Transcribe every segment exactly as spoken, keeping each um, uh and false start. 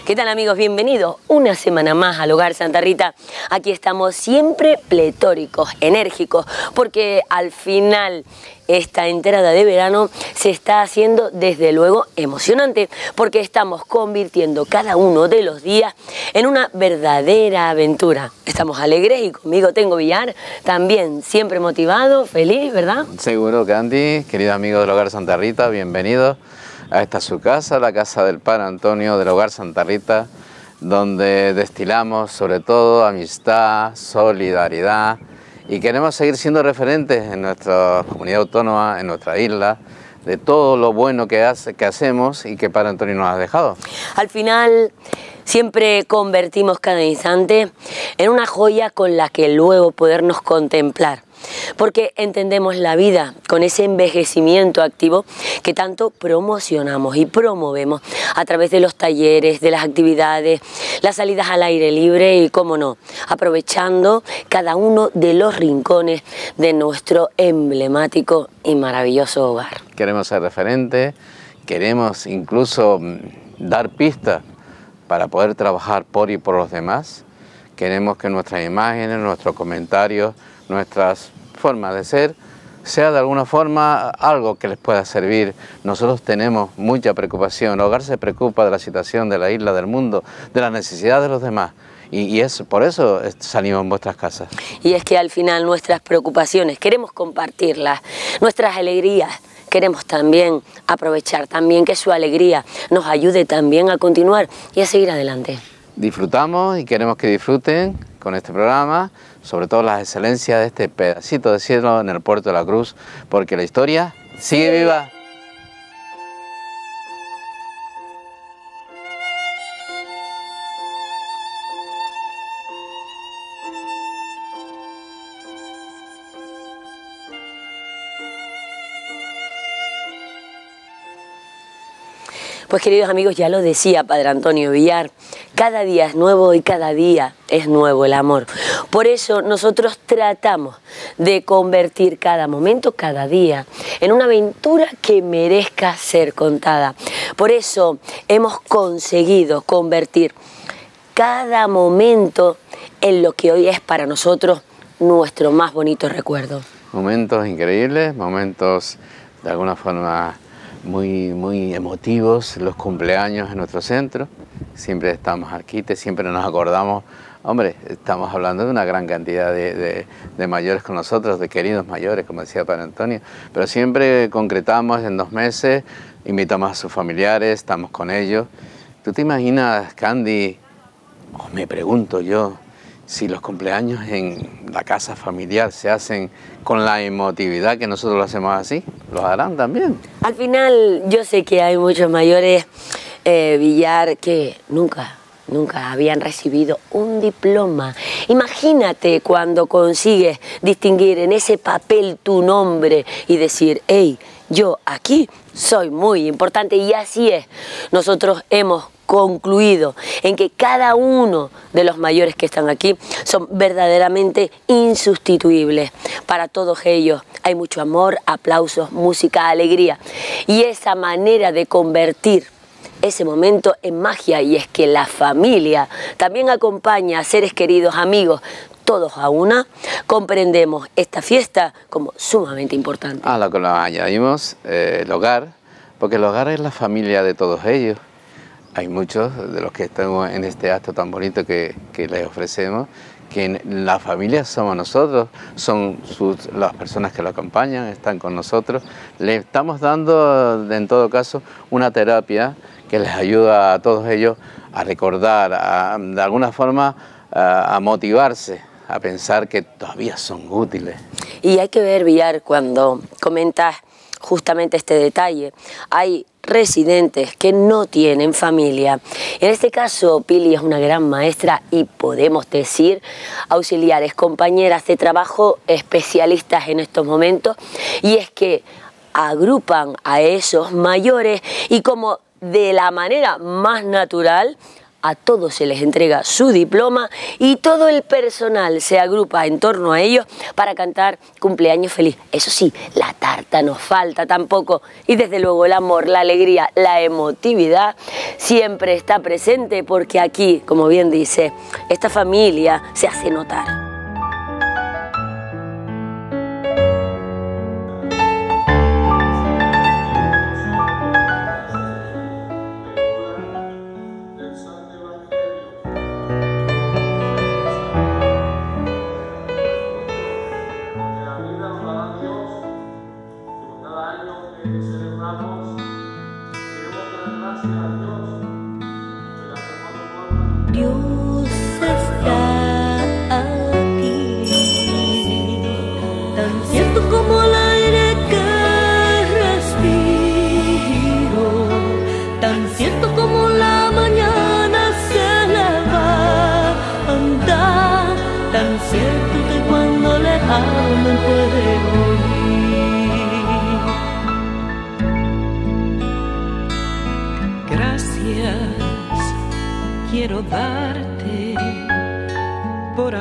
¿Qué tal, amigos? Bienvenidos una semana más al Hogar Santa Rita. Aquí estamos siempre pletóricos, enérgicos, porque al final esta entrada de verano se está haciendo desde luego emocionante, porque estamos convirtiendo cada uno de los días en una verdadera aventura. Estamos alegres y conmigo tengo Villar, también siempre motivado, feliz, ¿verdad? Seguro, Candy, queridos amigos del Hogar Santa Rita, bienvenidos a esta su casa, la casa del Padre Antonio del Hogar Santa Rita, donde destilamos sobre todo amistad, solidaridad y queremos seguir siendo referentes en nuestra comunidad autónoma, en nuestra isla, de todo lo bueno que, hace, que hacemos y que Padre Antonio nos ha dejado. Al final siempre convertimos cada instante en una joya con la que luego podernos contemplar, porque entendemos la vida con ese envejecimiento activo que tanto promocionamos y promovemos a través de los talleres, de las actividades, las salidas al aire libre y, cómo no, aprovechando cada uno de los rincones de nuestro emblemático y maravilloso hogar. Queremos ser referentes, queremos incluso dar pistas para poder trabajar por y por los demás. Queremos que nuestras imágenes, nuestros comentarios, nuestras formas de ser, sea de alguna forma algo que les pueda servir. Nosotros tenemos mucha preocupación, el hogar se preocupa de la situación de la isla, del mundo, de las necesidades de los demás. Y, y es, por eso salimos en vuestras casas. Y es que al final nuestras preocupaciones queremos compartirlas, nuestras alegrías queremos también aprovechar, también que su alegría nos ayude también a continuar y a seguir adelante. Disfrutamos y queremos que disfruten con este programa, sobre todo las excelencias de este pedacito de cielo en el puerto de la Cruz, porque la historia sigue viva. Pues, queridos amigos, ya lo decía Padre Antonio Villar, cada día es nuevo y cada día es nuevo el amor. Por eso nosotros tratamos de convertir cada momento, cada día, en una aventura que merezca ser contada. Por eso hemos conseguido convertir cada momento en lo que hoy es para nosotros nuestro más bonito recuerdo. Momentos increíbles, momentos de alguna forma muy, muy emotivos, los cumpleaños en nuestro centro. Siempre estamos aquí, siempre nos acordamos, hombre, estamos hablando de una gran cantidad de, de, de mayores con nosotros, de queridos mayores, como decía Padre Antonio, pero siempre concretamos en dos meses, invitamos a sus familiares, estamos con ellos. ¿Tú te imaginas, Candy, o me pregunto yo, si los cumpleaños en la casa familiar se hacen con la emotividad que nosotros lo hacemos así? ¿Los harán también? Al final, yo sé que hay muchos mayores, eh, Villar, que nunca, nunca habían recibido un diploma. Imagínate cuando consigues distinguir en ese papel tu nombre y decir, hey, yo aquí soy muy importante, y así es. Nosotros hemos concluido en que cada uno de los mayores que están aquí son verdaderamente insustituibles. Para todos ellos hay mucho amor, aplausos, música, alegría, y esa manera de convertir ese momento en magia, y es que la familia también acompaña a seres queridos, amigos, todos a una, comprendemos esta fiesta como sumamente importante. A lo que nos añadimos eh, el hogar, porque el hogar es la familia de todos ellos. Hay muchos de los que estamos en este acto tan bonito que, que les ofrecemos, que la familia somos nosotros, son sus, las personas que lo acompañan, están con nosotros. Le estamos dando, en todo caso, una terapia que les ayuda a todos ellos a recordar, a, de alguna forma, a, a motivarse, a pensar que todavía son útiles. Y hay que ver, Villar, cuando comentas justamente este detalle, hay residentes que no tienen familia. En este caso, Pili es una gran maestra y podemos decir auxiliares, compañeras de trabajo, especialistas en estos momentos, y es que agrupan a esos mayores y, como de la manera más natural, a todos se les entrega su diploma y todo el personal se agrupa en torno a ellos para cantar cumpleaños feliz. Eso sí, la tarta no falta tampoco y desde luego el amor, la alegría, la emotividad siempre está presente porque aquí, como bien dice, esta familia se hace notar. Dios está aquí, tan cierto como el aire que respiro, tan cierto como la mañana se levanta, tan cierto que cuando le hablo me puede oír. Gracias quiero darte por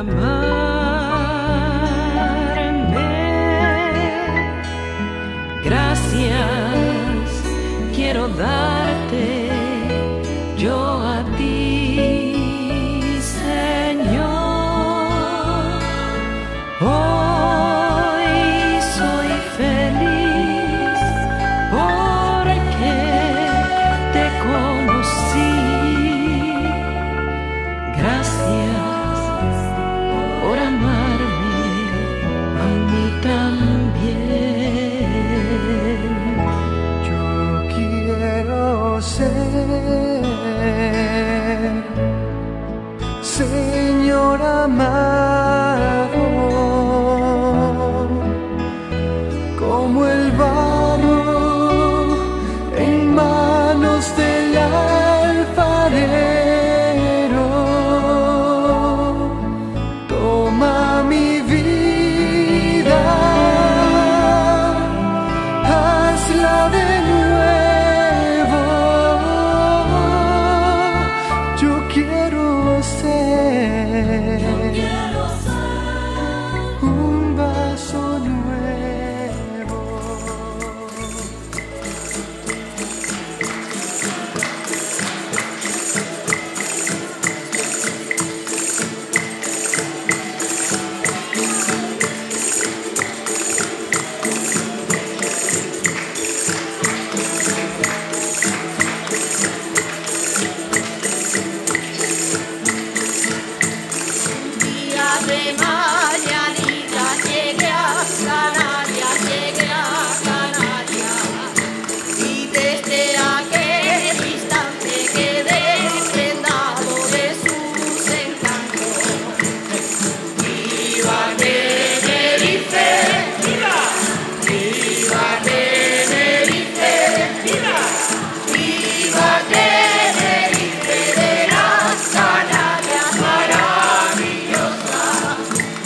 amarme. Gracias quiero darte yo a ti, Señor. Hoy soy feliz porque te conocí. Gracias por amarme a mí también. Yo quiero ser, Señor amado, como el barro en manos del alfarero. Un vaso nuevo. De mañanita llegué a Canarias, llegué a Canarias, y desde aquel instante quedé prendado de sus encantos. ¡Viva Tenerife! ¡Viva! ¡Viva Tenerife! ¡Viva! ¡Viva Tenerife de las Canarias maravillosas!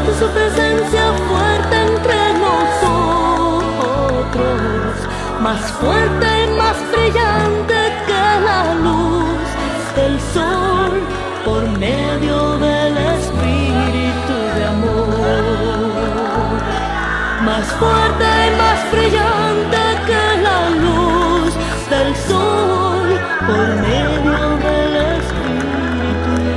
Siento su presencia fuerte entre nosotros, más fuerte y más brillante que la luz del sol, por medio del Espíritu de amor. Más fuerte y más brillante que la luz del sol, por medio del Espíritu de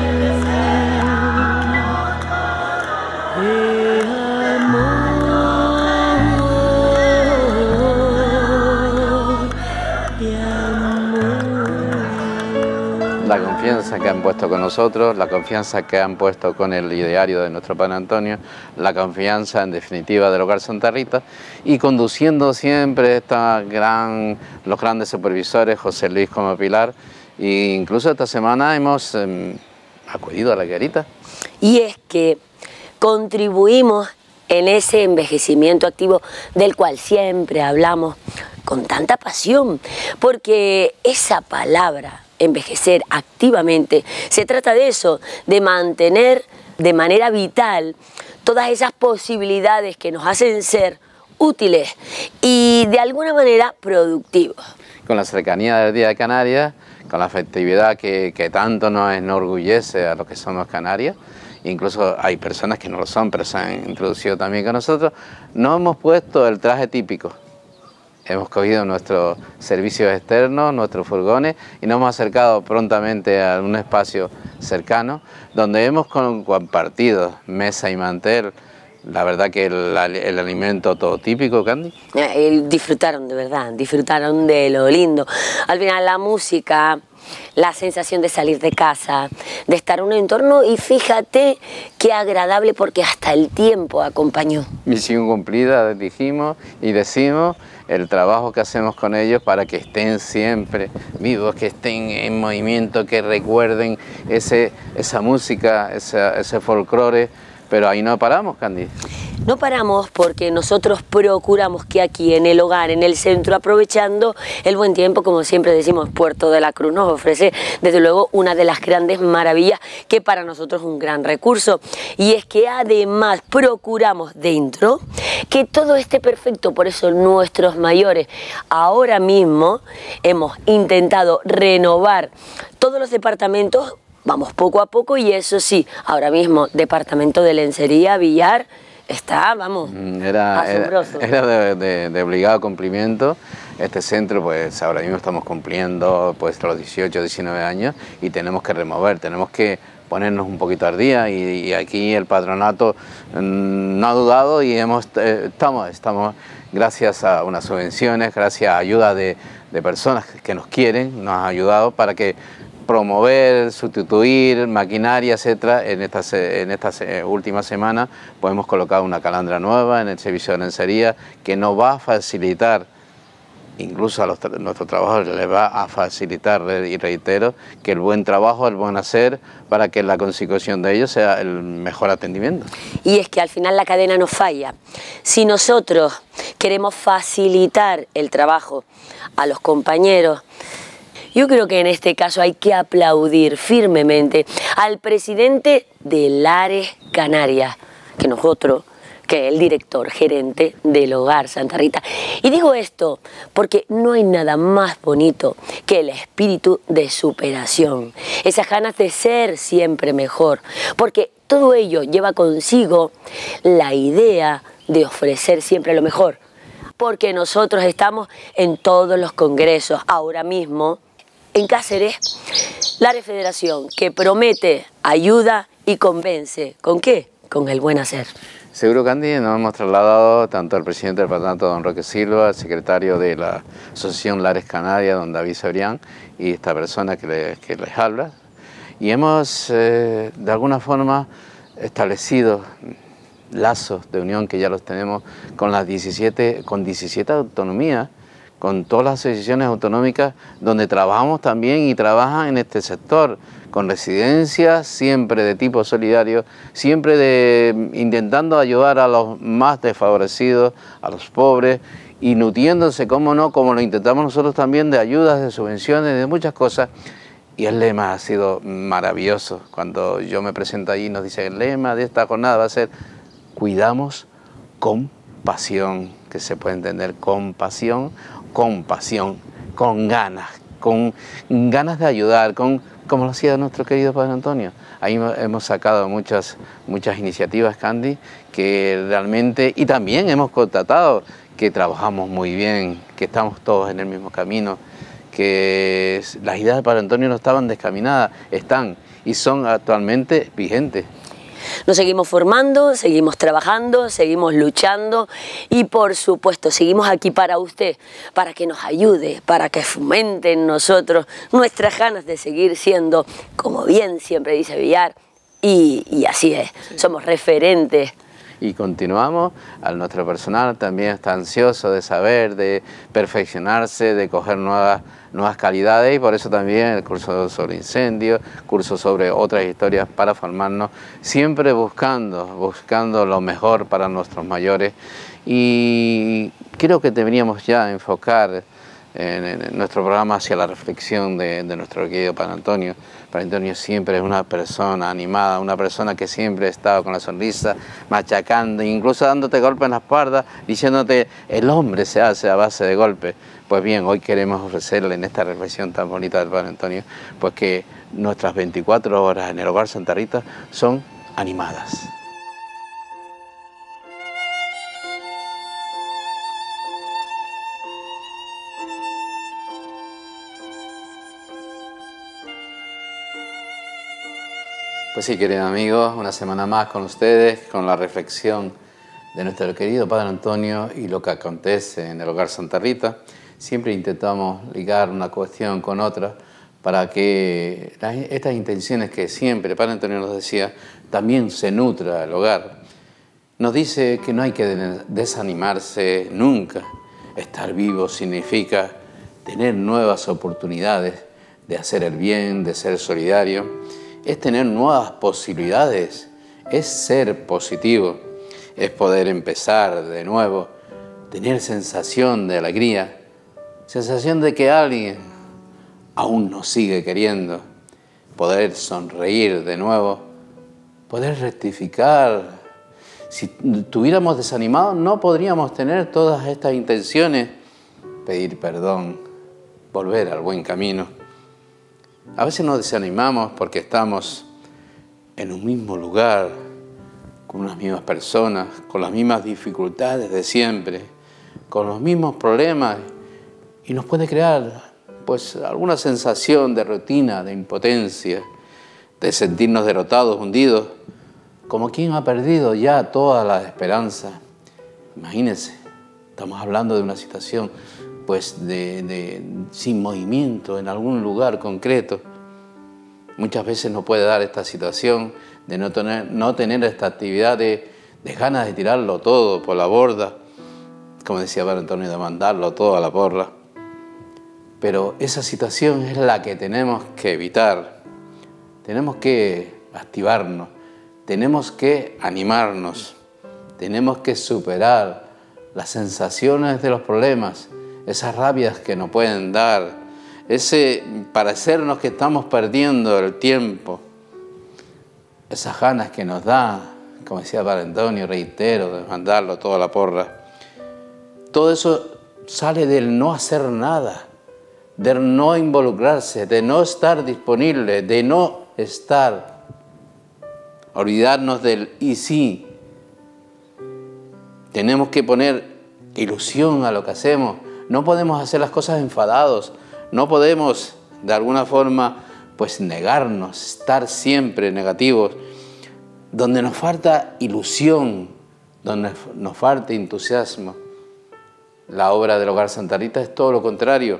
amor, de amor. La confianza que han puesto con nosotros, la confianza que han puesto con el ideario de nuestro Padre Antonio, la confianza en definitiva del Hogar Santa Rita, y conduciendo siempre esta gran, los grandes supervisores, José Luis como Pilar, e incluso esta semana hemos eh, acudido a la Higuerita. Y es que contribuimos en ese envejecimiento activo del cual siempre hablamos con tanta pasión, porque esa palabra, envejecer activamente, se trata de eso, de mantener de manera vital todas esas posibilidades que nos hacen ser útiles y de alguna manera productivos. Con la cercanía del Día de Canarias, con la festividad que, que tanto nos enorgullece a los que somos canarios, incluso hay personas que no lo son, pero se han introducido también con nosotros, nos hemos puesto el traje típico. Hemos cogido nuestros servicios externos, nuestros furgones, y nos hemos acercado prontamente a un espacio cercano donde hemos compartido mesa y mantel. La verdad que el, el alimento todo típico, Candy. Eh, disfrutaron de verdad, disfrutaron de lo lindo. Al final la música, la sensación de salir de casa, de estar en un entorno, y fíjate qué agradable porque hasta el tiempo acompañó. Misión cumplida, dijimos y decimos, el trabajo que hacemos con ellos para que estén siempre vivos, que estén en movimiento, que recuerden ese, esa música, ese, ese folclore. Pero ahí no paramos, Candy. No paramos porque nosotros procuramos que aquí en el hogar, en el centro, aprovechando el buen tiempo, como siempre decimos, Puerto de la Cruz nos ofrece desde luego una de las grandes maravillas que para nosotros es un gran recurso, y es que además procuramos dentro que todo esté perfecto. Por eso nuestros mayores ahora mismo hemos intentado renovar todos los departamentos. Vamos poco a poco, y eso sí, ahora mismo departamento de lencería, billar, está, vamos, era, asombroso. Era, era de, de, de obligado cumplimiento. Este centro, pues ahora mismo estamos cumpliendo pues los dieciocho, diecinueve años, y tenemos que remover, tenemos que ponernos un poquito al día, y, y aquí el patronato mmm, no ha dudado, y hemos, eh, estamos, estamos, gracias a unas subvenciones, gracias a ayuda de, de personas que nos quieren, nos han ayudado para que promover, sustituir maquinaria, etcétera. En esta, en esta última semana pues hemos colocado una calandra nueva en el servicio de lencería que nos va a facilitar, incluso a los, nuestros trabajadores les va a facilitar, y reitero, que el buen trabajo, el buen hacer, para que la consecución de ellos sea el mejor atendimiento. Y es que al final la cadena no falla. Si nosotros queremos facilitar el trabajo a los compañeros, yo creo que en este caso hay que aplaudir firmemente al presidente de Lares Canarias, que no es otro que el director gerente del Hogar Santa Rita. Y digo esto porque no hay nada más bonito que el espíritu de superación, esas ganas de ser siempre mejor, porque todo ello lleva consigo la idea de ofrecer siempre lo mejor, porque nosotros estamos en todos los congresos ahora mismo. En Cáceres, Lares Federación, que promete, ayuda y convence. ¿Con qué? Con el buen hacer. Seguro, Candy, nos hemos trasladado tanto al presidente del patronato, don Roque Silva, al secretario de la Asociación Lares Canarias, don David Cebrián, y esta persona que, le, que les habla. Y hemos, eh, de alguna forma, establecido lazos de unión que ya los tenemos con las diecisiete, con diecisiete autonomías, con todas las asociaciones autonómicas donde trabajamos también y trabajan en este sector, con residencias siempre de tipo solidario, siempre de, intentando ayudar a los más desfavorecidos, a los pobres, y nutriéndose, cómo no, como lo intentamos nosotros también, de ayudas, de subvenciones, de muchas cosas. Y el lema ha sido maravilloso. Cuando yo me presento allí nos dice, el lema de esta jornada va a ser cuidamos con pasión, que se puede entender con pasión, con pasión, con ganas, con ganas de ayudar, con, como lo hacía nuestro querido Padre Antonio. Ahí hemos sacado muchas, muchas iniciativas, Candy, que realmente, y también hemos constatado que trabajamos muy bien, que estamos todos en el mismo camino, que las ideas de Padre Antonio no estaban descaminadas, están y son actualmente vigentes. Nos seguimos formando, seguimos trabajando, seguimos luchando y por supuesto seguimos aquí para usted, para que nos ayude, para que fomente en nosotros nuestras ganas de seguir siendo, como bien siempre dice Villar, y, y así es, sí. Somos referentes. Y continuamos, a nuestro personal también está ansioso de saber, de perfeccionarse, de coger nuevas, nuevas calidades, y por eso también el curso sobre incendios, curso sobre otras historias para formarnos, siempre buscando, buscando lo mejor para nuestros mayores. Y creo que deberíamos ya enfocar en, en nuestro programa hacia la reflexión de, de nuestro querido Padre Antonio. Padre Antonio siempre es una persona animada, una persona que siempre ha estado con la sonrisa, machacando, incluso dándote golpes en la espalda, diciéndote, el hombre se hace a base de golpes. Pues bien, hoy queremos ofrecerle en esta reflexión tan bonita del Padre Antonio, pues que nuestras veinticuatro horas en el Hogar Santa Rita son animadas. Pues sí, queridos amigos, una semana más con ustedes, con la reflexión de nuestro querido Padre Antonio y lo que acontece en el Hogar Santa Rita. Siempre intentamos ligar una cuestión con otra para que las, estas intenciones que siempre Padre Antonio nos decía, también se nutra el hogar. Nos dice que no hay que desanimarse nunca. Estar vivo significa tener nuevas oportunidades de hacer el bien, de ser solidario. Es tener nuevas posibilidades, es ser positivo, es poder empezar de nuevo, tener sensación de alegría, sensación de que alguien aún nos sigue queriendo, poder sonreír de nuevo, poder rectificar. Si estuviéramos desanimados no podríamos tener todas estas intenciones, pedir perdón, volver al buen camino. A veces nos desanimamos porque estamos en un mismo lugar, con unas mismas personas, con las mismas dificultades de siempre, con los mismos problemas, y nos puede crear pues alguna sensación de rutina, de impotencia, de sentirnos derrotados, hundidos, como quien ha perdido ya toda la esperanza. Imagínense, estamos hablando de una situación pues de, de, sin movimiento en algún lugar concreto. Muchas veces nos puede dar esta situación de no tener, no tener esta actividad de, de ganas de tirarlo todo por la borda, como decía Padre Antonio, de mandarlo todo a la porra. Pero esa situación es la que tenemos que evitar. Tenemos que activarnos, tenemos que animarnos, tenemos que superar las sensaciones de los problemas, esas rabias que nos pueden dar, ese parecernos que estamos perdiendo el tiempo, esas ganas que nos da, como decía Padre Antonio, reitero, de mandarlo todo a la porra. Todo eso sale del no hacer nada, del no involucrarse, de no estar disponible, de no estar, olvidarnos del y sí. Tenemos que poner ilusión a lo que hacemos. No podemos hacer las cosas enfadados, no podemos de alguna forma pues negarnos, estar siempre negativos. Donde nos falta ilusión, donde nos falta entusiasmo. La obra del Hogar Santa Rita es todo lo contrario.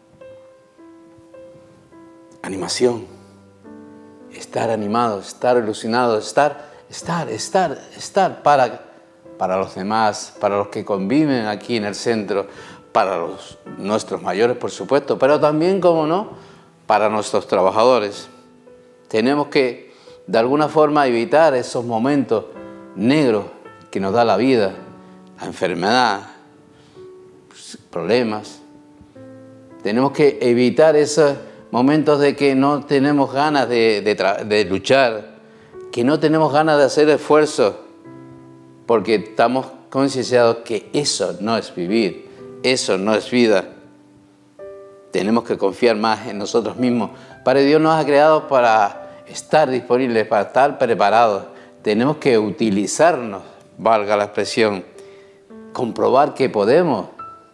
Animación, estar animados, estar ilusionados, estar, estar, estar, estar para, para los demás, para los que conviven aquí en el centro, para los, nuestros mayores, por supuesto, pero también, como no, para nuestros trabajadores. Tenemos que, de alguna forma, evitar esos momentos negros que nos da la vida, la enfermedad, problemas. Tenemos que evitar esos momentos de que no tenemos ganas de, de, de luchar, que no tenemos ganas de hacer esfuerzos. porque estamos concienciados que eso no es vivir, eso no es vida. Tenemos que confiar más en nosotros mismos. Padre Dios nos ha creado para estar disponibles, para estar preparados. Tenemos que utilizarnos, valga la expresión, comprobar que podemos,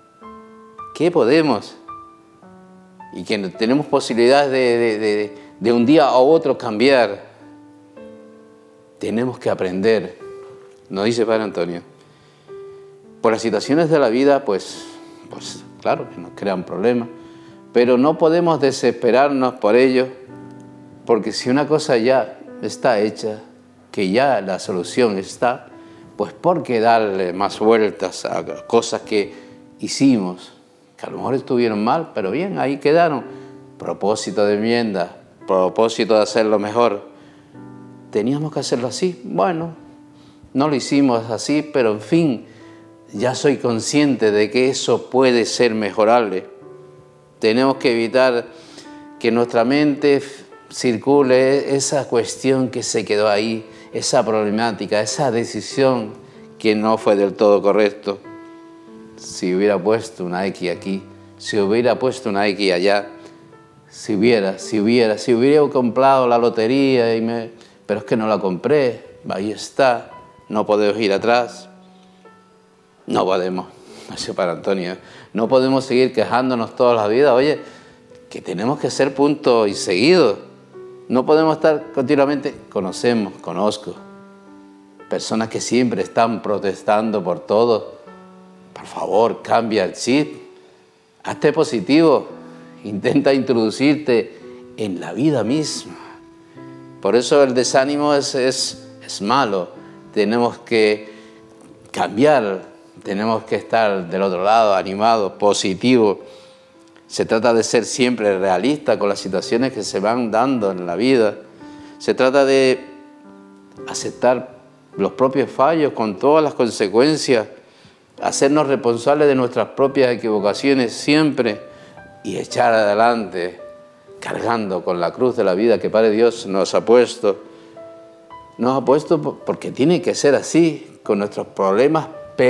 que podemos y que tenemos posibilidades de, de, de, de un día a otro cambiar. Tenemos que aprender, nos dice Padre Antonio. Por las situaciones de la vida, pues, pues claro que nos crean problemas, pero no podemos desesperarnos por ello, porque si una cosa ya está hecha, que ya la solución está, pues ¿por qué darle más vueltas a cosas que hicimos, que a lo mejor estuvieron mal, pero bien, ahí quedaron? Propósito de enmienda, propósito de hacerlo mejor. ¿Teníamos que hacerlo así? Bueno, no lo hicimos así, pero en fin, ya soy consciente de que eso puede ser mejorable. Tenemos que evitar que nuestra mente circule esa cuestión que se quedó ahí, esa problemática, esa decisión que no fue del todo correcto. Si hubiera puesto una X aquí, si hubiera puesto una X allá, si hubiera, si hubiera, si hubiera comprado la lotería, y me, pero es que no la compré, ahí está, no podemos ir atrás. No podemos, dice Padre Antonio, no podemos seguir quejándonos toda la vida. Oye, que tenemos que ser punto y seguido. No podemos estar continuamente, conocemos, conozco, personas que siempre están protestando por todo. Por favor, cambia el chip, hazte positivo, intenta introducirte en la vida misma. Por eso el desánimo es, es, es malo, tenemos que cambiar. Tenemos que estar del otro lado, animados, positivos. Se trata de ser siempre realistas con las situaciones que se van dando en la vida. Se trata de aceptar los propios fallos con todas las consecuencias, hacernos responsables de nuestras propias equivocaciones siempre y echar adelante, cargando con la cruz de la vida que Padre Dios nos ha puesto. Nos ha puesto porque tiene que ser así, con nuestros problemas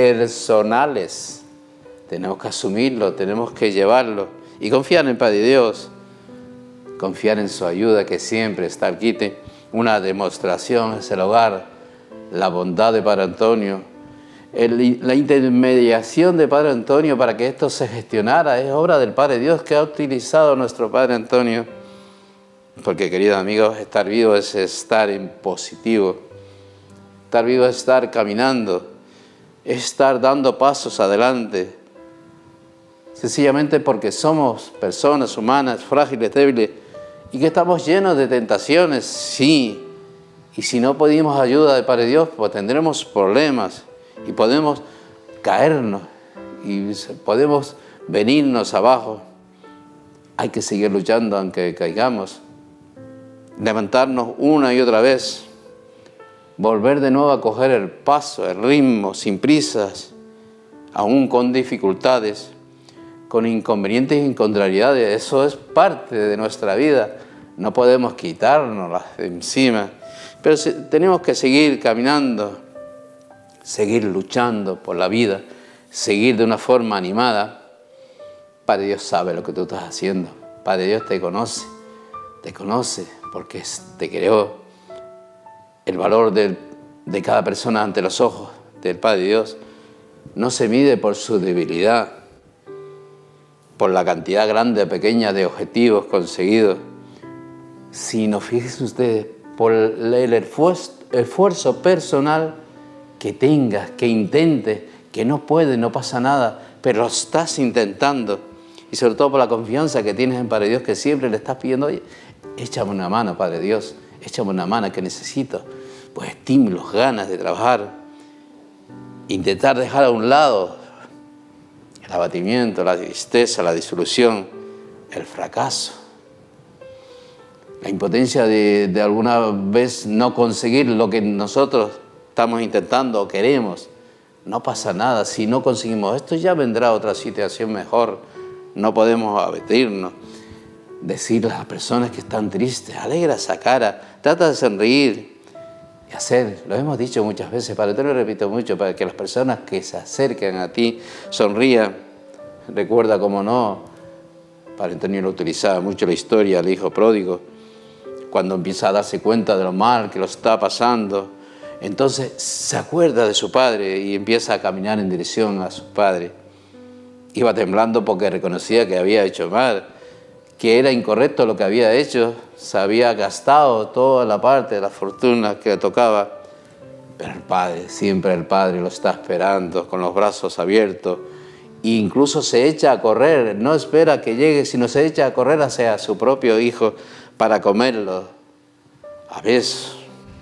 personales. Tenemos que asumirlo, tenemos que llevarlo y confiar en Padre Dios, confiar en su ayuda que siempre está al quite. Una demostración es el hogar, la bondad de Padre Antonio, el, la intermediación de Padre Antonio para que esto se gestionara, es obra del Padre Dios que ha utilizado nuestro Padre Antonio. Porque, queridos amigos, estar vivo es estar en positivo, estar vivo es estar caminando, estar dando pasos adelante, sencillamente porque somos personas humanas, frágiles, débiles, y que estamos llenos de tentaciones, sí, y si no pedimos ayuda de Padre Dios, pues tendremos problemas, y podemos caernos, y podemos venirnos abajo. Hay que seguir luchando aunque caigamos, levantarnos una y otra vez, volver de nuevo a coger el paso, el ritmo, sin prisas, aún con dificultades, con inconvenientes y contrariedades. Eso es parte de nuestra vida. No podemos quitárnoslas de encima. Pero tenemos que seguir caminando, seguir luchando por la vida, seguir de una forma animada. Padre Dios sabe lo que tú estás haciendo. Padre Dios te conoce, te conoce porque te creó. El valor de, de cada persona ante los ojos del Padre Dios no se mide por su debilidad, por la cantidad grande o pequeña de objetivos conseguidos, sino, fíjese usted, por el esfuerzo, esfuerzo personal que tengas, que intentes, que no puedes, no pasa nada, pero lo estás intentando. Y sobre todo por la confianza que tienes en Padre Dios, que siempre le estás pidiendo, oye, échame una mano, Padre Dios, échame una mano que necesito, pues estímulos, ganas de trabajar, intentar dejar a un lado el abatimiento, la tristeza, la disolución, el fracaso, la impotencia de, de alguna vez no conseguir lo que nosotros estamos intentando o queremos. No pasa nada, si no conseguimos esto ya vendrá otra situación mejor, no podemos abatirnos. Decirle a las personas que están tristes, alegra esa cara, trata de sonreír y hacer, lo hemos dicho muchas veces, Padre Antonio, lo repito mucho, para que las personas que se acerquen a ti sonrían. Recuerda, como no, Padre Antonio lo utilizaba mucho la historia del hijo pródigo, cuando empieza a darse cuenta de lo mal que lo está pasando, entonces se acuerda de su padre y empieza a caminar en dirección a su padre. Iba temblando porque reconocía que había hecho mal, que era incorrecto lo que había hecho, se había gastado toda la parte de la fortuna que le tocaba, pero el padre, siempre el padre lo está esperando con los brazos abiertos, e incluso se echa a correr, no espera que llegue, sino se echa a correr hacia su propio hijo para comerlo, a veces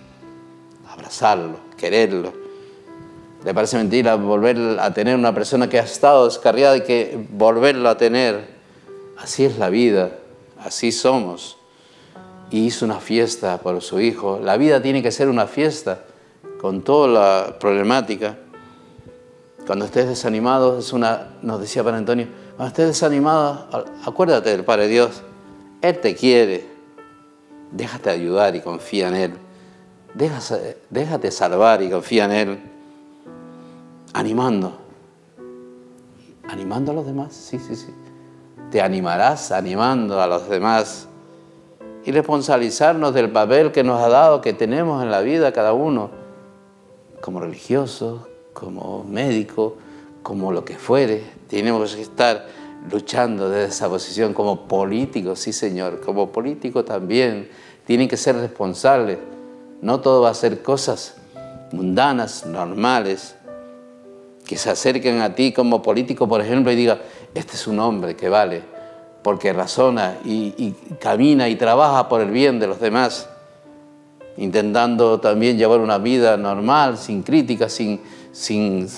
abrazarlo, quererlo. Le parece mentira volver a tener una persona que ha estado descarriada y que volverlo a tener. Así es la vida, así somos. Y hizo una fiesta por su hijo. La vida tiene que ser una fiesta con toda la problemática. Cuando estés desanimado, es una, nos decía Padre Antonio, cuando estés desanimado, acuérdate del Padre Dios. Él te quiere. Déjate ayudar y confía en Él. Déjate, déjate salvar y confía en Él. Animando. Animando a los demás, sí, sí, sí. Te animarás animando a los demás. Y responsabilizarnos del papel que nos ha dado, que tenemos en la vida cada uno, como religiosos, como médico, como lo que fuere. Tenemos que estar luchando desde esa posición como políticos, sí señor, como políticos también. Tienen que ser responsables. No todo va a ser cosas mundanas, normales, que se acerquen a ti como político, por ejemplo, y digan, este es un hombre que vale, porque razona y, y camina y trabaja por el bien de los demás, intentando también llevar una vida normal, sin críticas, sin, sin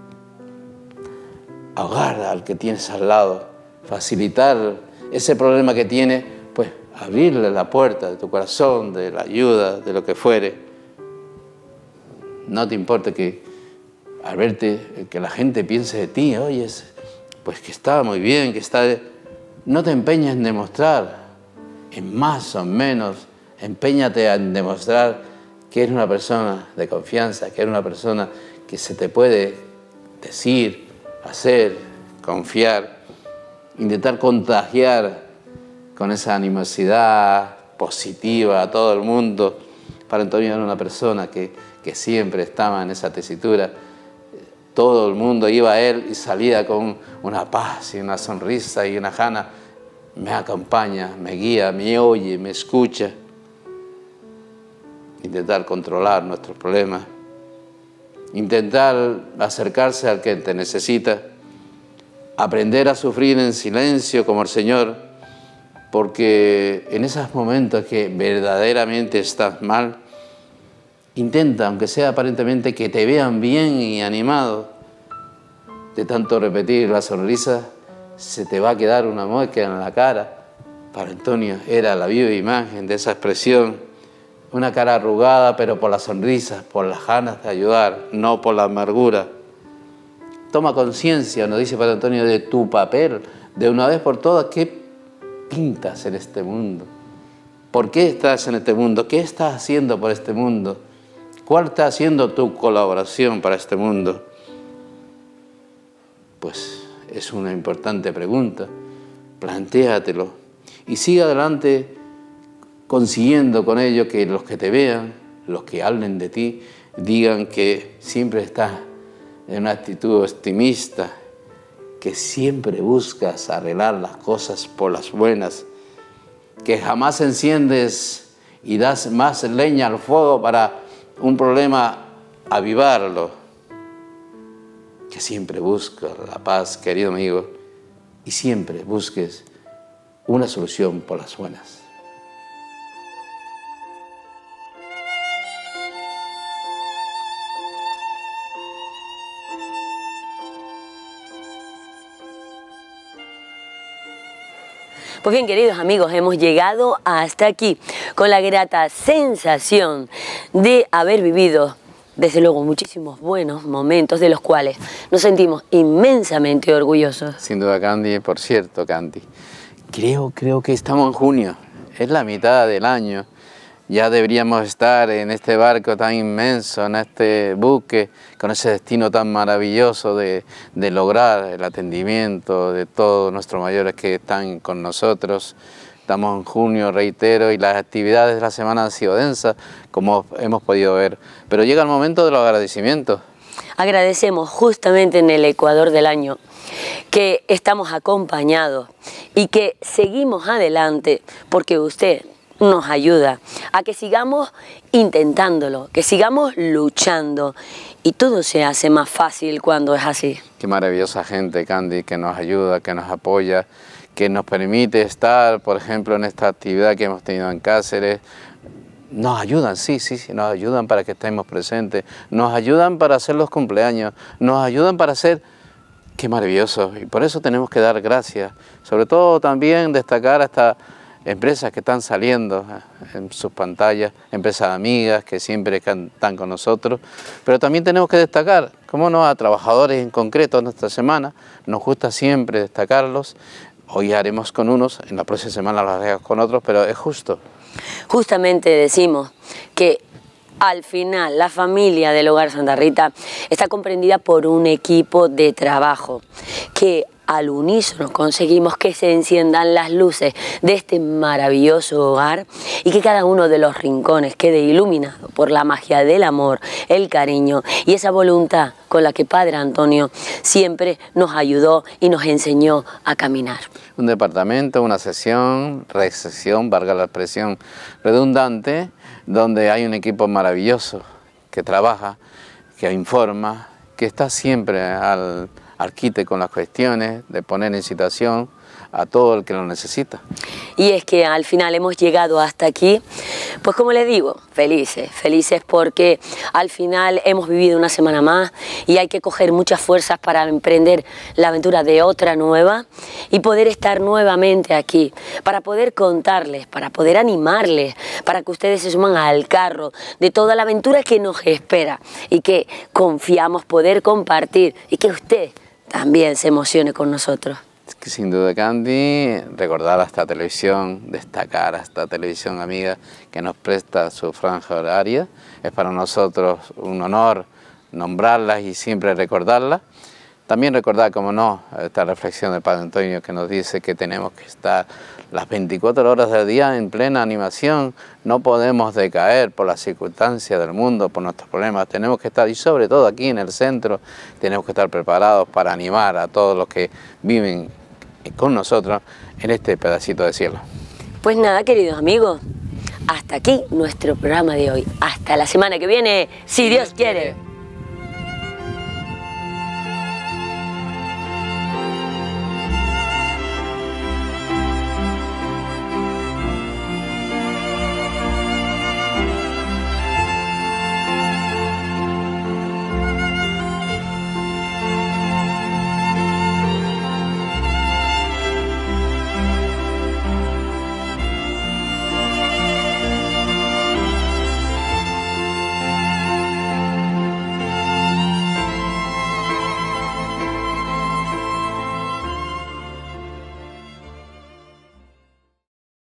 ahogar al que tienes al lado, facilitar ese problema que tiene, pues abrirle la puerta de tu corazón, de la ayuda, de lo que fuere. No te importa que al verte, que la gente piense de ti, oye, pues que está muy bien, que está... No te empeñes en demostrar, en más o menos, empeñate en demostrar que eres una persona de confianza, que eres una persona que se te puede decir, hacer, confiar, intentar contagiar con esa animosidad positiva a todo el mundo. Padre Antonio era una persona que, que siempre estaba en esa tesitura. Todo el mundo iba a él y salía con una paz y una sonrisa y una gana. Me acompaña, me guía, me oye, me escucha. Intentar controlar nuestros problemas. Intentar acercarse al que te necesita. Aprender a sufrir en silencio como el Señor. Porque en esos momentos que verdaderamente estás mal, intenta, aunque sea aparentemente, que te vean bien y animado. De tanto repetir la sonrisa, se te va a quedar una mueca en la cara. Para Antonio era la viva imagen de esa expresión. Una cara arrugada, pero por la sonrisa, por las ganas de ayudar, no por la amargura. Toma conciencia, nos dice Padre Antonio, de tu papel, de una vez por todas, ¿qué pintas en este mundo? ¿Por qué estás en este mundo? ¿Qué estás haciendo por este mundo? ¿Cuál está haciendo tu colaboración para este mundo? Pues es una importante pregunta. Plantéatelo y sigue adelante consiguiendo con ello que los que te vean, los que hablen de ti, digan que siempre estás en una actitud optimista, que siempre buscas arreglar las cosas por las buenas, que jamás enciendes y das más leña al fuego para un problema avivarlo, que siempre buscas la paz, querido amigo, y siempre busques una solución por las buenas. Pues bien, queridos amigos, hemos llegado hasta aquí con la grata sensación de haber vivido, desde luego, muchísimos buenos momentos de los cuales nos sentimos inmensamente orgullosos. Sin duda, Candy. Por cierto, Candy, creo, creo que estamos en junio, es la mitad del año Ya deberíamos estar en este barco tan inmenso, en este buque, con ese destino tan maravilloso de, de lograr el atendimiento de todos nuestros mayores que están con nosotros. Estamos en junio, reitero, y las actividades de la semana han sido densas, como hemos podido ver. Pero llega el momento de los agradecimientos. Agradecemos justamente en el Ecuador del año que estamos acompañados y que seguimos adelante porque usted nos ayuda a que sigamos intentándolo, que sigamos luchando, y todo se hace más fácil cuando es así. Qué maravillosa gente, Candy, que nos ayuda, que nos apoya, que nos permite estar, por ejemplo, en esta actividad que hemos tenido en Cáceres. Nos ayudan, sí, sí, sí, nos ayudan para que estemos presentes, nos ayudan para hacer los cumpleaños, nos ayudan para hacer... Qué maravilloso, y por eso tenemos que dar gracias. Sobre todo también destacar a esta empresas que están saliendo en sus pantallas, empresas amigas que siempre están con nosotros, pero también tenemos que destacar, cómo no, a trabajadores en concreto en esta semana. Nos gusta siempre destacarlos. Hoy haremos con unos, en la próxima semana lo haremos con otros, pero es justo. Justamente decimos que al final la familia del Hogar Santa Rita está comprendida por un equipo de trabajo que al unísono conseguimos que se enciendan las luces de este maravilloso hogar y que cada uno de los rincones quede iluminado por la magia del amor, el cariño y esa voluntad con la que Padre Antonio siempre nos ayudó y nos enseñó a caminar. Un departamento, una sesión, recesión, valga la expresión redundante, donde hay un equipo maravilloso que trabaja, que informa, que está siempre al al quite con las cuestiones, de poner en situación a todo el que lo necesita. Y es que al final hemos llegado hasta aquí, pues como les digo, felices, felices porque al final hemos vivido una semana más y hay que coger muchas fuerzas para emprender la aventura de otra nueva y poder estar nuevamente aquí, para poder contarles, para poder animarles, para que ustedes se suman al carro de toda la aventura que nos espera y que confiamos poder compartir y que usted también se emocione con nosotros. Sin duda, Candy, recordar a esta televisión, destacar a esta televisión amiga que nos presta su franja horaria. Es para nosotros un honor nombrarlas y siempre recordarlas. También recordar, como no, esta reflexión del Padre Antonio que nos dice que tenemos que estar las veinticuatro horas del día en plena animación. No podemos decaer por las circunstancias del mundo, por nuestros problemas. Tenemos que estar, y sobre todo aquí en el centro, tenemos que estar preparados para animar a todos los que viven con nosotros en este pedacito de cielo. Pues nada, queridos amigos, hasta aquí nuestro programa de hoy. Hasta la semana que viene, si Dios quiere.